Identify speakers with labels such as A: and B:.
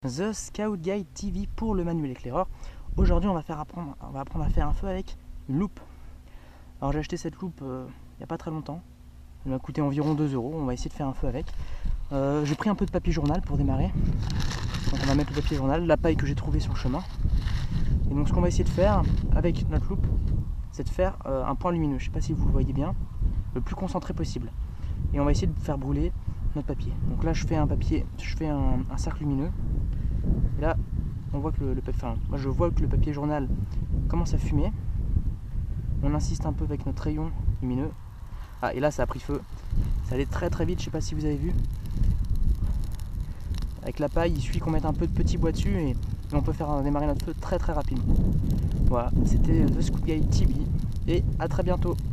A: The Scout Guide TV pour le manuel éclaireur. Aujourd'hui on va apprendre à faire un feu avec une loupe. Alors j'ai acheté cette loupe il n'y a pas très longtemps. Elle m'a coûté environ 2 €. On va essayer de faire un feu avec. J'ai pris un peu de papier journal pour démarrer. Donc on va mettre le papier journal, la paille que j'ai trouvée sur le chemin. Et donc ce qu'on va essayer de faire avec notre loupe, c'est de faire un point lumineux. Je ne sais pas si vous le voyez bien, le plus concentré possible. Et on va essayer de faire brûler notre papier. Donc là je fais un cercle lumineux. Et là on voit que moi je vois que le papier journal commence à fumer. On insiste un peu avec notre rayon lumineux. Ah, et là ça a pris feu. Ça allait très très vite, je sais pas si vous avez vu. Avec la paille, il suffit qu'on mette un peu de petits bois dessus et on peut faire démarrer notre feu très très rapidement. Voilà, c'était The Scout Guide TV et à très bientôt.